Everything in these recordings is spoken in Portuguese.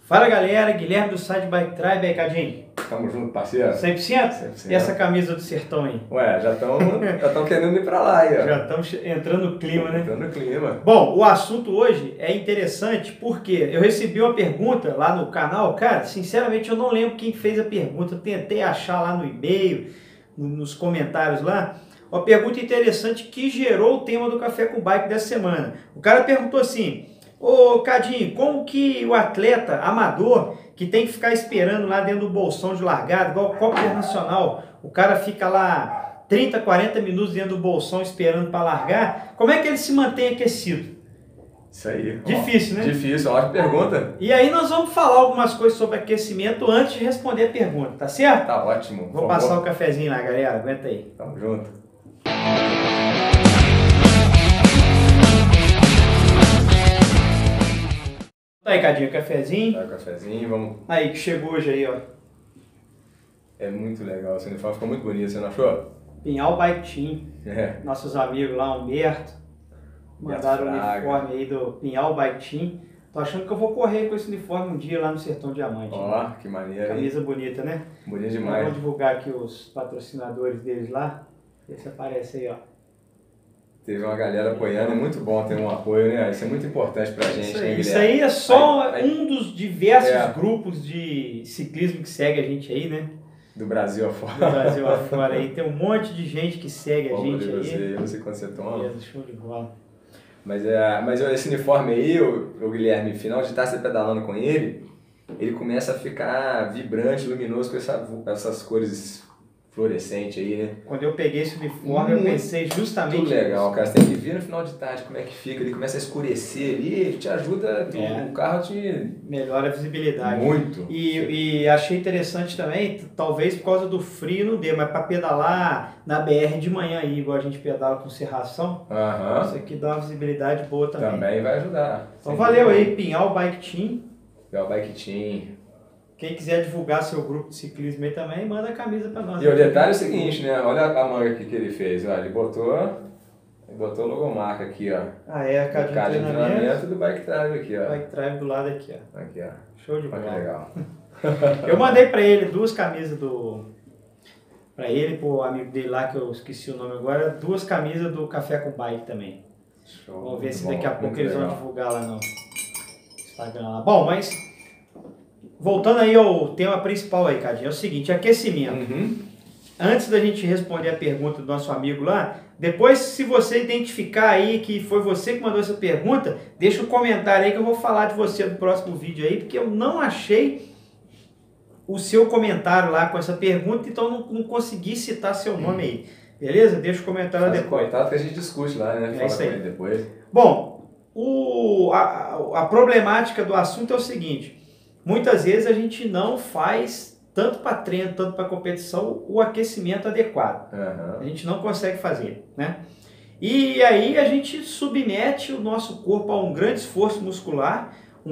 Fala galera, Guilherme do site Bike Tribe, aí Cadinho? Tamo junto, parceiro. 100%? 100%. E essa camisa do sertão aí? Ué, já estão querendo ir pra lá aí, ó. Já estamos entrando no clima, né? Entrando no clima. Bom, o assunto hoje é interessante porque eu recebi uma pergunta lá no canal, cara, sinceramente eu não lembro quem fez a pergunta, eu tentei achar lá no e-mail, nos comentários lá, uma pergunta interessante que gerou o tema do Café com Bike dessa semana. O cara perguntou assim: ô Cadinho, como que o atleta amador que tem que ficar esperando lá dentro do bolsão de largada, igual o Copa Internacional, o cara fica lá 30, 40 minutos dentro do bolsão esperando para largar, como é que ele se mantém aquecido? Isso aí. Difícil, né? Difícil, ótima pergunta. E aí nós vamos falar algumas coisas sobre aquecimento antes de responder a pergunta, tá certo? Tá ótimo. Vou passar o cafezinho lá, galera, aguenta aí. Tamo junto. Tá aí, Cadinho, cafezinho. Tá o cafezinho, vamos. Aí, que chegou hoje aí, ó. É muito legal, esse uniforme ficou muito bonito, você não achou? Pinhal Bike Team. É. Nossos amigos lá, Humberto, mandaram o Fraga. uniforme aí do Pinhal Bike Team. Tô achando que eu vou correr com esse uniforme um dia lá no Sertão Diamante. Ó, que maneiro, hein? Camisa bonita, né? Bonito Então, demais. vamos divulgar aqui os patrocinadores deles lá. Vê se aparece aí, ó. Teve uma galera apoiando, é muito bom ter um apoio, né? Isso é muito importante pra gente, Isso né, aí, Guilherme? isso aí é só Aí- um dos diversos É. grupos de ciclismo que segue a gente aí, né? Do Brasil Do afora. Brasil afora aí. Tem um monte de gente que segue a gente aí. Eu não sei quando você toma. Beleza, show de bola. Mas esse uniforme aí, o Guilherme, final de estar você pedalando com ele começa a ficar vibrante, luminoso com essas cores fluorescentes aí, né? Quando eu peguei esse uniforme, eu pensei justamente Muito legal, nisso. cara. Você tem que ver no final de tarde como é que fica, ele começa a escurecer ali, ele te ajuda, É. o carro te... Melhora a visibilidade. Muito. E achei interessante também, talvez por causa do frio não dê, mas para pedalar na BR de manhã aí, igual a gente pedala com serração, Aham. isso aqui dá uma visibilidade boa também. Também vai ajudar. Então Sem valeu dúvida. aí, Pinhal Bike Team. Legal, Bike Team. Quem quiser divulgar seu grupo de ciclismo aí também, manda a camisa para nós. E o detalhe é o seguinte, né? Olha a manga aqui que ele fez. Olha, ele botou a logomarca aqui, ó. Ah, é, a Card cada de de treinamento. treinamento do Bike Drive aqui, ó. Bike Drive do lado aqui, ó. Aqui, ó. Show de Olha que bola. legal. Eu mandei para ele duas camisas Para ele, pro amigo dele lá, que eu esqueci o nome agora, duas camisas do Café com Bike também. Show. Vamos ver se Muito daqui a bom, pouco muito eles vão legal. divulgar lá no Instagram. Lá. Bom, mas voltando aí ao tema principal aí, Cadinho, é o seguinte, aquecimento. Uhum. Antes da gente responder a pergunta do nosso amigo lá, depois se você identificar aí que foi você que mandou essa pergunta, deixa um comentário aí que eu vou falar de você no próximo vídeo aí, porque eu não achei o seu comentário lá com essa pergunta, então não consegui citar seu nome aí. Beleza? Deixa o comentário Faz o depois. contato que a gente discute lá, né? Fala isso com aí. ele depois. Bom, a problemática do assunto é o seguinte, muitas vezes a gente não faz, tanto para treino, tanto para competição, o aquecimento adequado. Aham. A gente não consegue fazer, né? E aí a gente submete o nosso corpo a um grande esforço muscular,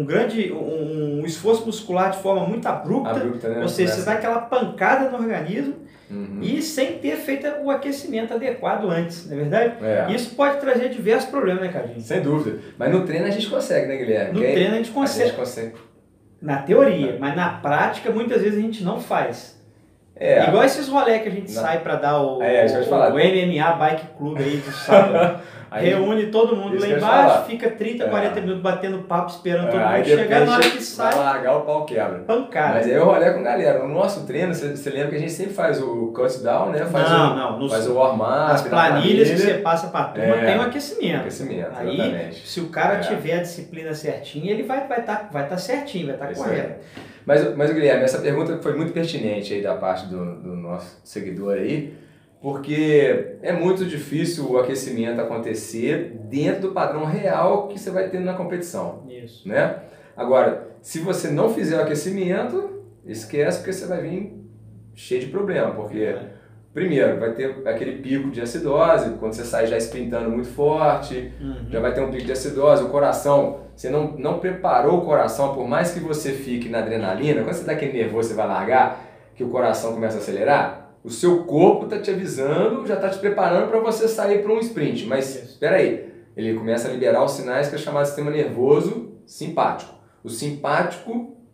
um esforço muscular de forma muito abrupta, Abrupta, né? ou seja, você Começa- dá aquela pancada no organismo Uhum. e sem ter feito o aquecimento adequado antes, não é verdade? É. Isso pode trazer diversos problemas, né, Cadinho? Sem dúvida. Mas no treino a gente consegue, né, Guilherme? No Quem- treino a gente consegue. A gente consegue. Na teoria, mas na prática muitas vezes a gente não faz. É. Igual esses rolê que a gente Não. sai para dar o isso que eu ia te falar. MMA Bike Club aí do sábado. Aí- Reúne todo mundo isso lá que eu ia embaixo, falar. fica 30, É. 40 minutos batendo papo, esperando todo Aí mundo chegar, na hora que vai sai, largar o pau quebra. pancada. Mas aí eu rolê com a galera. No nosso treino, você lembra que a gente sempre faz o cut down, né? Faz faz o warm-up. As planilhas que você passa para a turma É. tem um aquecimento. Aquecimento, Aí, exatamente. se o cara É. tiver a disciplina certinha, ele vai tá certinho, vai estar Isso correto. Mas, Guilherme, essa pergunta foi muito pertinente aí da parte do nosso seguidor aí, porque é muito difícil o aquecimento acontecer dentro do padrão real que você vai ter na competição, Isso. né? Agora, se você não fizer o aquecimento, esquece, porque você vai vir cheio de problema, porque primeiro vai ter aquele pico de acidose, quando você sai já sprintando muito forte, já vai ter um pico de acidose, o coração, você não preparou o coração, por mais que você fique na adrenalina, quando você tá aquele nervoso, você vai largar, que o coração começa a acelerar, o seu corpo tá te avisando, já tá te preparando para você sair para um sprint, mas espera aí, ele começa a liberar os sinais que é chamado sistema nervoso simpático. O simpático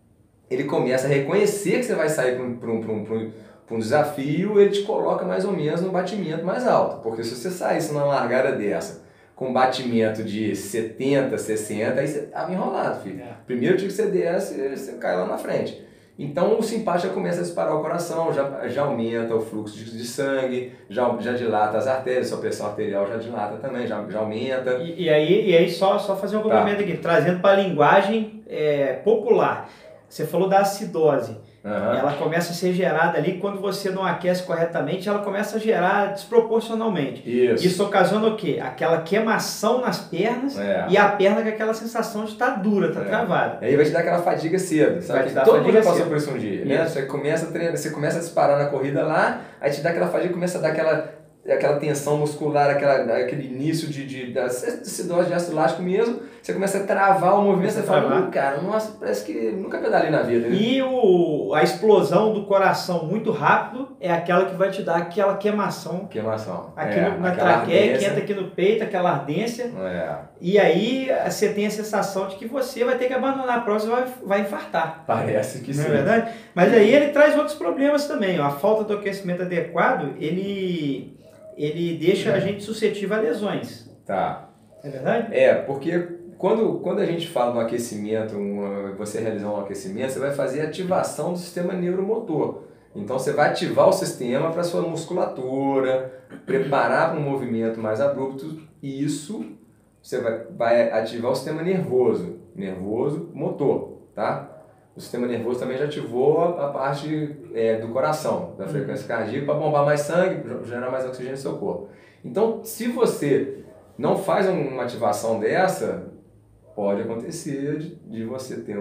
ele começa a reconhecer que você vai sair para um desafio, ele te coloca mais ou menos no batimento mais alto. Porque se você saísse numa largada dessa, com batimento de 70, 60, aí você estava enrolado, filho. Primeiro tiro que você desce, você cai lá na frente. Então o simpático já começa a disparar o coração, já aumenta o fluxo de sangue, já dilata as artérias, sua pressão arterial já dilata também, já aumenta. E aí só fazer um complemento aqui, trazendo para a linguagem popular. Você falou da acidose. Ela começa a ser gerada ali quando você não aquece corretamente, ela começa a gerar desproporcionalmente. Isso ocasiona o quê? Aquela queimação nas pernas e a perna com aquela sensação de estar dura, estar travada. Aí vai te dar aquela fadiga cedo, sabe? Todo mundo já passou por isso um dia, né? Você começa a treinar, você começa a disparar na corrida lá, aí te dá aquela fadiga, começa a dar aquela tensão muscular, aquele início da acidose de ácido lático mesmo, você começa a travar o movimento, você fala, cara, nossa, parece que nunca pedalei na vida, né? E a explosão do coração muito rápido é aquela que vai te dar aquela queimação. Aqui na traqueia, que entra aqui no peito, aquela ardência. E aí você tem a sensação de que você vai ter que abandonar a prova, você vai infartar. Parece que sim. Não é verdade? Mas aí ele traz outros problemas também. A falta do aquecimento adequado, ele deixa a gente suscetível a lesões. É verdade? Porque quando a gente fala no aquecimento, você realizar um aquecimento, você vai fazer ativação do sistema neuromotor. Então você vai ativar o sistema para a sua musculatura, preparar para um movimento mais abrupto, e isso você vai ativar o sistema nervoso motor, tá? O sistema nervoso também já ativou a parte do coração, da frequência cardíaca, para bombar mais sangue, gerar mais oxigênio no seu corpo. Então, se você não faz uma ativação dessa, pode acontecer de você ter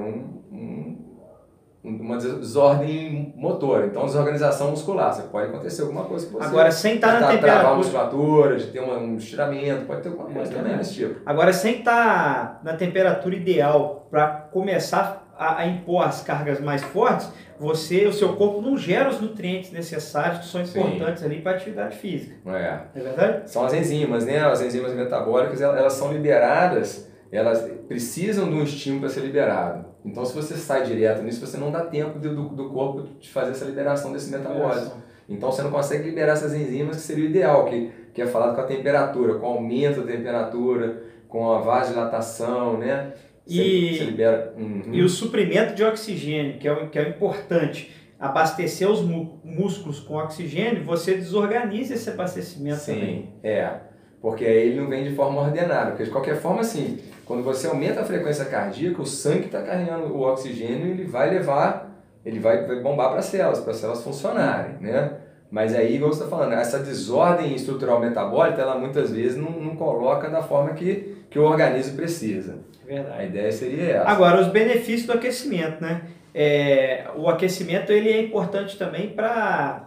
uma desordem motora, então desorganização muscular. Você pode acontecer alguma coisa com você. Agora, sem estar na temperatura... travar a musculatura, de ter um estiramento, pode ter alguma coisa também desse tipo. Agora, sem estar na temperatura ideal para começar a impor as cargas mais fortes, o seu corpo não gera os nutrientes necessários que são importantes ali para a atividade física. É verdade? São as enzimas, né? As enzimas metabólicas, elas são liberadas, elas precisam de um estímulo para ser liberado. Então, se você sai direto nisso, você não dá tempo do corpo de fazer essa liberação desse metabólico. Então, você não consegue liberar essas enzimas, que seria o ideal, que é falado com a temperatura, com o aumento da temperatura, com a vasodilatação, né? Você libera. E o suprimento de oxigênio, que é importante, abastecer os músculos com oxigênio, você desorganiza esse abastecimento também. Porque aí ele não vem de forma ordenada, porque de qualquer forma, assim, quando você aumenta a frequência cardíaca, o sangue está carregando o oxigênio e ele vai bombar para as células funcionarem, né? Mas aí, igual você está falando, essa desordem estrutural metabólica, ela muitas vezes não coloca da forma que o organismo precisa. Verdade. A ideia seria essa. Agora, os benefícios do aquecimento, né? O aquecimento ele é importante também para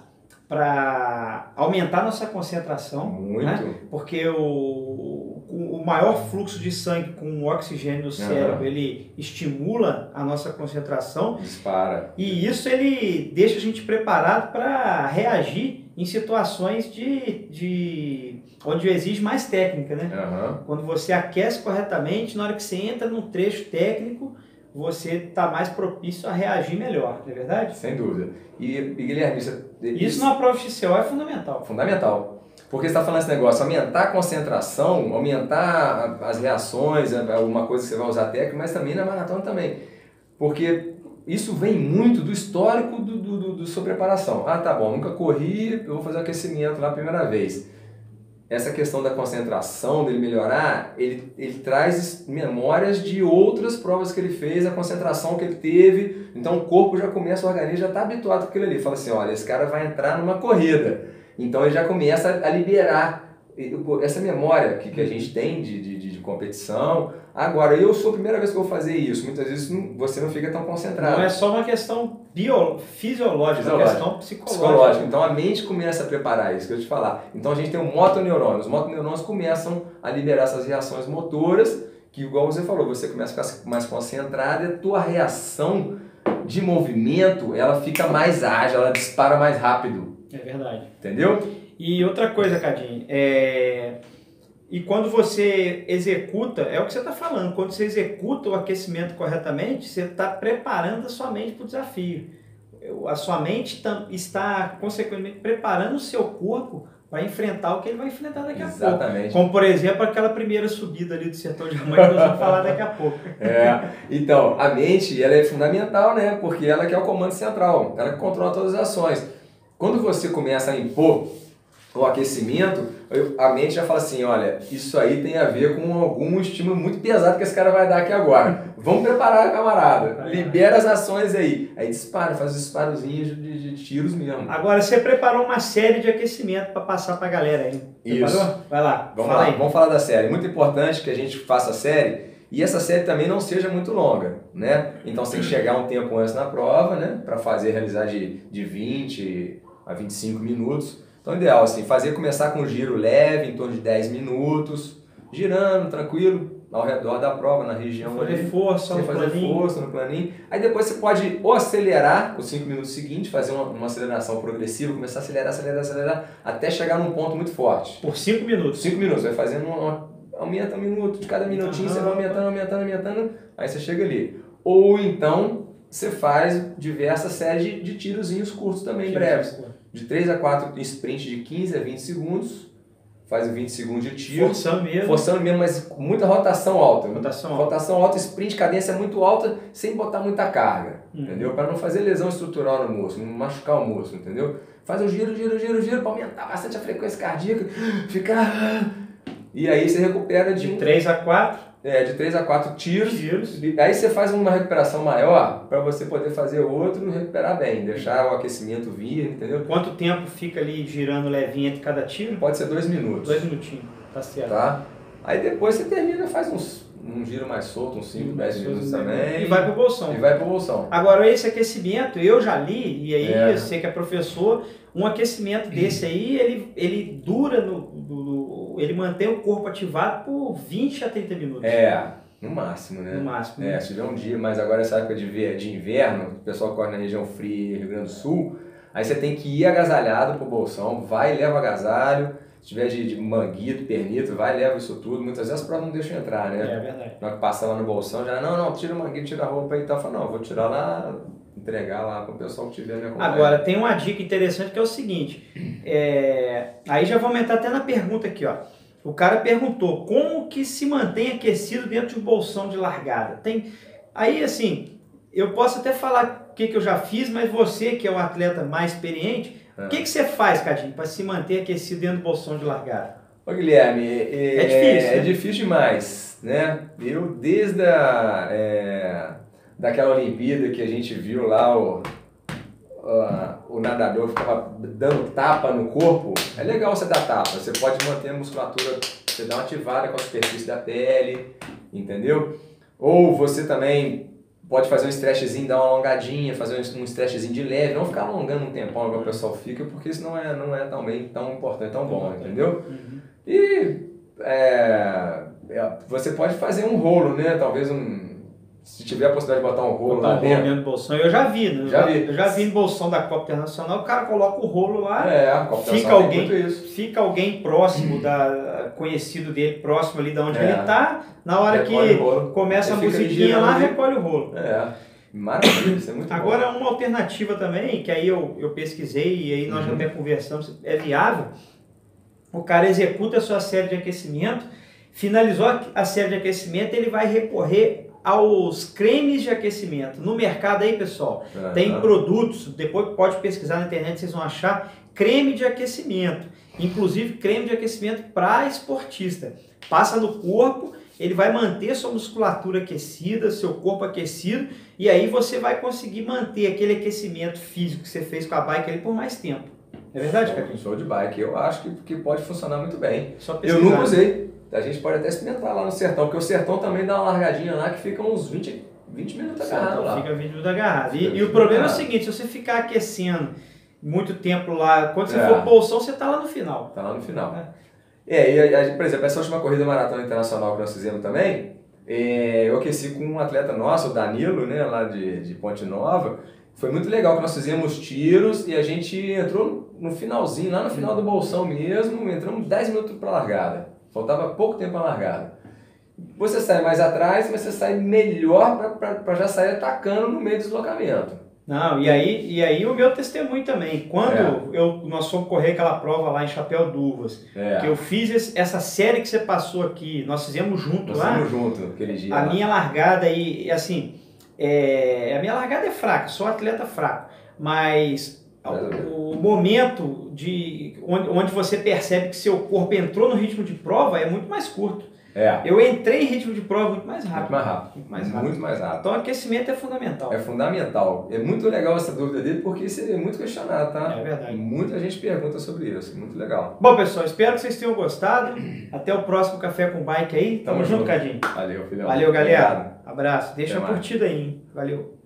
aumentar nossa concentração. Muito. Né? Porque o maior fluxo de sangue com oxigênio no cérebro, ele estimula a nossa concentração. Dispara. E isso ele deixa a gente preparado para reagir em situações onde exige mais técnica, né? Quando você aquece corretamente, na hora que você entra num trecho técnico, você está mais propício a reagir melhor, não é verdade? Sem dúvida. E Guilherme, isso numa prova XCO é fundamental. Fundamental. Porque você está falando esse negócio, aumentar a concentração, aumentar as reações, alguma coisa que você vai usar técnica, mas também na maratona também. Porque isso vem muito do histórico do sua preparação. Tá bom, nunca corri, eu vou fazer o aquecimento lá a primeira vez. Essa questão da concentração, dele melhorar, ele traz memórias de outras provas que ele fez, a concentração que ele teve. Então o corpo já começa, o organismo já está habituado com aquilo ali. Fala assim, olha, esse cara vai entrar numa corrida. Então ele já começa a liberar essa memória que a gente tem de competição. Agora, eu sou a primeira vez que eu vou fazer isso. Muitas vezes você não fica tão concentrado. Não é só uma questão fisiológica, é uma questão psicológica. Então a mente começa a preparar isso que eu te falar. Então a gente tem um motoneurônio. Os motoneurônios começam a liberar essas reações motoras, que igual você falou, você começa a ficar mais concentrado e a tua reação de movimento, ela fica mais ágil, ela dispara mais rápido. É verdade. Entendeu? E outra coisa, Cadinho, E quando você executa, é o que você está falando, quando você executa o aquecimento corretamente, você está preparando a sua mente para o desafio. A sua mente está, consequentemente, preparando o seu corpo para enfrentar o que ele vai enfrentar daqui a pouco. Exatamente. Como, por exemplo, aquela primeira subida ali do Sertão de Amanhã que nós vamos falar daqui a pouco. Então, a mente ela é fundamental, né? Porque ela que é o comando central, ela que controla todas as ações. Quando você começa a impor o aquecimento, a mente já fala assim, olha, isso aí tem a ver com algum estímulo muito pesado que esse cara vai dar aqui agora. Vamos preparar, camarada. Libera as ações aí. Aí dispara, faz os disparozinhos de tiros mesmo. Agora, você preparou uma série de aquecimento para passar para a galera aí. Isso. Preparou? Vai lá, Vamos fala lá, aí. vamos falar da série. Muito importante que a gente faça a série e essa série também não seja muito longa, né? Então você tem que chegar um tempo antes na prova, né? Para realizar de 20 a 25 minutos. Então, ideal, assim, começar com um giro leve, em torno de 10 minutos, girando, tranquilo, ao redor da prova, na região fazer ali. Força sem fazer força no planinho. Aí depois você pode ou acelerar os 5 minutos seguintes, fazer uma aceleração progressiva, começar a acelerar, até chegar num ponto muito forte. Por 5 minutos? 5 minutos, vai fazendo aumenta um minuto, de cada minutinho você vai aumentando, aí você chega ali. Ou então, você faz diversas séries de tirozinhos curtos também, breves. De 3 a 4 sprint de 15 a 20 segundos, faz 20 segundos de tiro. Forçando mesmo, mas com muita rotação alta. Rotação alta, sprint, cadência muito alta, sem botar muita carga, entendeu? Para não fazer lesão estrutural no músculo, não machucar o músculo, entendeu? Faz um giro, para aumentar bastante a frequência cardíaca, ficar... E aí você recupera de 3 a 4? De 3 a 4 tiros. Aí você faz uma recuperação maior para você poder fazer outro e recuperar bem, deixar o aquecimento vir, entendeu? Quanto tempo fica ali girando levinho entre cada tiro? Pode ser 2 minutos. 2 minutinhos, tá certo. Tá? Aí depois você termina, faz um giro mais solto, uns 5, 10 minutos também. E vai pro bolsão. Agora, esse aquecimento, eu já li, e aí eu sei que é professor, um aquecimento desse aí, ele dura, ele mantém o corpo ativado por 20 a 30 minutos. No máximo, né? No máximo. Se tiver um dia, mas agora essa época de inverno, o pessoal corre na região fria, Rio Grande do Sul, aí você tem que ir agasalhado pro bolsão, vai e leva agasalho. Se tiver de manguito, pernito, vai e leva isso tudo. Muitas vezes as provas não deixam entrar, né? É verdade. Na hora que passa lá no bolsão, já não, tira o manguito, tira a roupa e tal. Fala, não, vou tirar lá, entregar lá pro pessoal que tiver me acompanhando. Agora, tem uma dica interessante que é o seguinte, aí já vamos entrar até na pergunta aqui, ó. O cara perguntou, como que se mantém aquecido dentro de um bolsão de largada? Aí, assim, eu posso até falar o que eu já fiz, mas você, que é o atleta mais experiente, o que você faz, Cadinho, para se manter aquecido dentro do bolsão de largada? Ô Guilherme, é difícil. É difícil demais, né? Eu, desde daquela Olimpíada que a gente viu lá o nadador ficava dando tapa no corpo, é legal você dar tapa, você pode manter a musculatura, você dá uma ativada com a superfície da pele, entendeu? Ou você também pode fazer um stretchzinho, dar uma alongadinha, fazer um stretchzinho de leve, não ficar alongando um tempão igual o pessoal fica, porque isso não é tão importante, tão bom, entendeu? E você pode fazer um rolo, né? Talvez se tiver a possibilidade de botar um rolo lá dentro do bolsão, eu já vi, né? Eu já vi no bolsão da Copa Internacional, o cara coloca o rolo lá, fica alguém próximo, conhecido dele, próximo ali de onde ele está, na hora que começa a musiquinha lá, recolhe o rolo. Maravilha, isso é muito Agora, bom. uma alternativa também, que aí eu pesquisei e aí nós já até conversamos, é viável, o cara executa a sua série de aquecimento, finalizou a série de aquecimento, ele vai recorrer aos cremes de aquecimento. No mercado aí, pessoal, tem produtos, depois pode pesquisar na internet, vocês vão achar creme de aquecimento, inclusive creme de aquecimento para esportista. Passa no corpo, ele vai manter sua musculatura aquecida, seu corpo aquecido, e aí você vai conseguir manter aquele aquecimento físico que você fez com a bike ali por mais tempo. É verdade, Caquinho? Show de bike, eu acho que pode funcionar muito bem. Só pesquisar. Eu nunca usei. A gente pode até experimentar lá no Sertão, porque o Sertão também dá uma largadinha lá que fica uns 20 minutos agarrado lá. Fica 20 minutos agarrado. E o problema é o seguinte, se você ficar aquecendo muito tempo lá, quando você for bolsão, você está lá no final. Está lá no final. Por exemplo, essa última corrida maratona internacional que nós fizemos também, eu aqueci com um atleta nosso, o Danilo, né, lá de Ponte Nova. Foi muito legal que nós fizemos tiros e a gente entrou no finalzinho, lá no final do bolsão mesmo, entramos 10 minutos para a largada. faltava pouco tempo a largada. Você sai mais atrás, mas você sai melhor para já sair atacando no meio do deslocamento. Não, e aí o meu testemunho também. Quando nós fomos correr aquela prova lá em Chapéu d'Uvas, que eu fiz essa série que você passou aqui, nós fizemos junto lá. Nós fizemos junto aquele dia. A minha largada e assim, a minha largada é fraca, sou atleta fraco, mas o momento onde você percebe que seu corpo entrou no ritmo de prova é muito mais curto. Eu entrei em ritmo de prova muito mais rápido. Muito mais rápido. Então, aquecimento é fundamental. É fundamental. É muito legal essa dúvida dele, porque isso é muito questionado, tá? É verdade. Muita gente pergunta sobre isso. Muito legal. Bom, pessoal, espero que vocês tenham gostado. Até o próximo Café com Bike aí. Tamo junto, Cadinho. Valeu, filhão. Valeu, galera. Obrigado. Abraço. Deixa Até a mais. curtida aí, hein? Valeu.